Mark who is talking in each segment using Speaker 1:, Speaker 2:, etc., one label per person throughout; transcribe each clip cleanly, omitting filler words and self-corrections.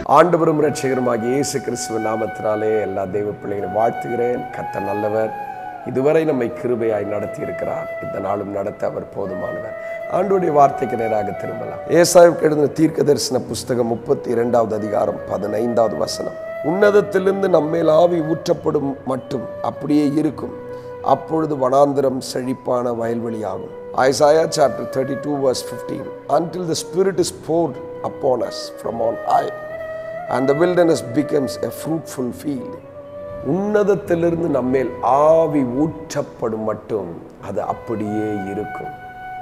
Speaker 1: ஆண்டவரும் இரட்சகருமாகிய இயேசு கிறிஸ்துவின் நாமத்தினாலே எல்லா தெய்வ பிள்ளைகளையும் வாழ்த்துகிறேன். கர்த்தர் நல்லவர். இதுவரை நம்மை கிருபையாய் நடத்தி இருக்கிறார். இந்த நாளும் நடத்த அவர் போதுமானவர். ஆண்டவருடைய வார்த்தைக்கு நேராக திரும்பலாம். ஏசாயாவுக்கு எழுதின தீர்க்க தரிசன புஸ்தகம் 32வது அதிகாரம் 15வது வசனம். உன்னதத்திலிருந்து நம்மேல் ஆவி ஊற்றப்படும் மட்டும் அப்படியே இருக்கும். அப்பொழுது வனாந்திரம் செழிப்பான வயல்வெளியாகும். Isaiah chapter 32 verse 15. Until the Spirit is poured upon us from on high and the wilderness becomes a fruitful field. உன்னதத்திலிருந்து நம்மேல் ஆவி ஊற்றப்படும் மட்டும் அது அப்படியே இருக்கும்.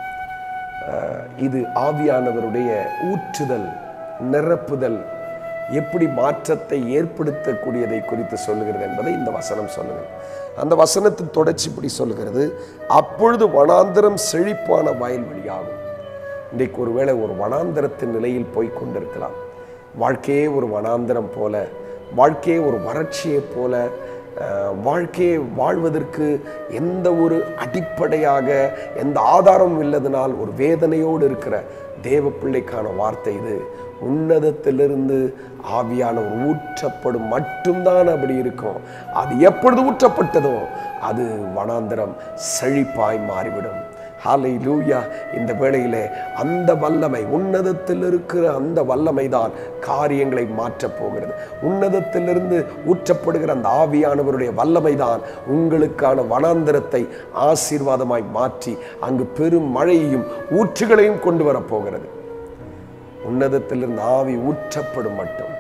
Speaker 1: இது ஆவியானவருடைய ஊற்றுதல், நிரப்புதல் எப்படி மாற்றத்தை ஏற்படுத்தக்கூடியதை குறித்து சொல்லுகிறது என்பதை இந்த வசனம் சொல்லுகிறது. அந்த வசனத்தின் தொடர்ச்சி இப்படி சொல்லுகிறது, அப்பொழுது வனாந்திரம் செழிப்பான வயல்வெளியாகும். இன்றைக்கு ஒருவேளை ஒரு வனாந்திரத்தின் நிலையில் போய்கொண்டிருக்கலாம். வாழ்க்கையே ஒரு வனாந்திரம் போல, வாழ்க்கையே ஒரு வறட்சியை போல, வாழ்க்கையை வாழ்வதற்கு எந்த ஒரு அடிப்படையாக எந்த ஆதாரமும் இல்லாதனால் ஒரு வேதனையோடு இருக்கிற தேவ பிள்ளைக்கான வார்த்தை இது. உன்னதத்திலிருந்து ஆவியானவர் ஊற்றப்படும் மட்டும்தான் அப்படி இருக்கும். அது எப்பொழுது ஊற்றப்பட்டதோ அது வனாந்திரம் செழிப்பாய் மாறிவிடும். ஹல்லேலூயா. இந்த வேளையிலே அந்த வல்லமை, உன்னதத்தில் இருக்கிற அந்த வல்லமை தான் காரியங்களை மாற்றப் போகிறது. உன்னதத்திலிருந்து ஊற்றப்படுகிற அந்த ஆவியானவருடைய வல்லமை தான் உங்களுக்கான வனாந்திரத்தை ஆசீர்வாதமாய் மாற்றி அங்கு பெரும் மழையையும் ஊற்றுகளையும் கொண்டு வரப்போகிறது. உன்னதத்திலிருந்து ஆவி ஊற்றப்படும் மட்டும்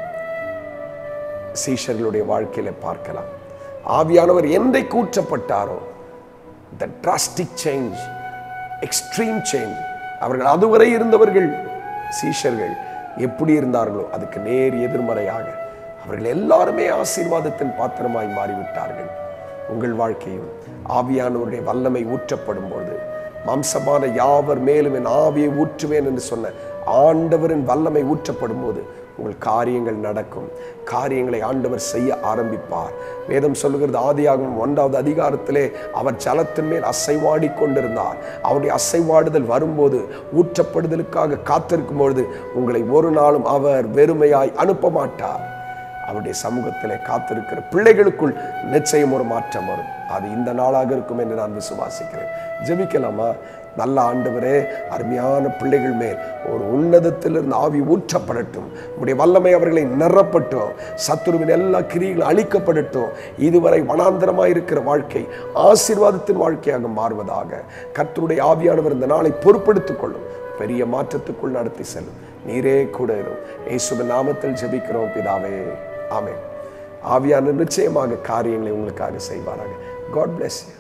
Speaker 1: சீஷர்களுடைய வாழ்க்கையில பார்க்கலாம். ஆவியானவர் என்றைக்கு ஊற்றப்பட்டாரோ, the drastic change, extreme change. அவர்கள் அதுவரை இருந்தவர்கள் சீஷர்கள் எப்படி இருந்தார்களோ அதுக்கு நேர் எதிர்மறையாக அவர்கள் எல்லாருமே ஆசீர்வாதத்தின் பாத்திரமாய் மாறிவிட்டார்கள். உங்கள் வாழ்க்கையும் ஆவியானவருடைய வல்லமை ஊற்றப்படும் போது, மாம்சமான யாவர் மேலும் என் ஆவியை ஊற்றுவேன் என்று சொன்ன ஆண்டவரின் வல்லமை ஊற்றப்படும் போது உங்கள் காரியங்கள் நடக்கும். காரியங்களை ஆண்டவர் செய்ய ஆரம்பிப்பார். வேதம் சொல்லுகிறது, ஆதியாகமம் 1வது அதிகாரத்திலே அவர் ஜலத்தின் மேல் அசைவாடி கொண்டிருந்தார். அவருடைய அசைவாடுதல் வரும்போது, ஊற்றப்படுதலுக்காக காத்திருக்கும் பொழுது உங்களை ஒரு நாளும் அவர் வெறுமையாய் அனுப்ப மாட்டார். அவருடைய சமூகத்திலே காத்திருக்கிற பிள்ளைகளுக்குள் நிச்சயம் ஒரு மாற்றம் வரும். அது இந்த நாளாக இருக்கும் என்று நான் விசுவாசிக்கிறேன். ஜெபிக்கலாமா? நல்ல ஆண்டவரே, அருமையான பிள்ளைகள் மேல் ஒரு உன்னதத்திலிருந்து ஆவி ஊற்றப்படட்டும். உடைய வல்லமை அவர்களை நிரப்பட்டும். சத்துருவின் எல்லா கிரியைகளும் அழிக்கப்படட்டும். இதுவரை வனாந்தரமாக இருக்கிற வாழ்க்கை ஆசீர்வாதத்தின் வாழ்க்கையாக மாறுவதாக கர்த்தருடைய ஆவியானவர் இந்த நாளை பொறுப்பெடுத்துக் கொள்ளும். பெரிய மாற்றத்துக்குள் நடத்தி செல்லும். நீரே கூட இரும். இயேசுவின் நாமத்தில் ஜெபிக்கிறோம் பிதாவே, ஆமென். ஆவியானவர் நிச்சயமாக காரியங்களை உங்களுக்காக செய்வாராக. God bless you.